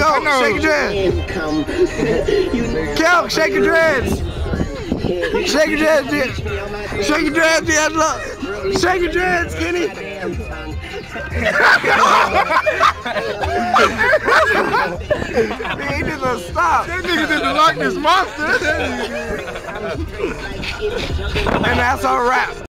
go. Shake your dreads. Kel, shake your dreads. Shake your dreads, D'Angelo. Shake your dreads, D'Angelo. Shake your dreads, Kenny. He need to stop. That nigga did the Loch Ness Monster. And that's our wrap.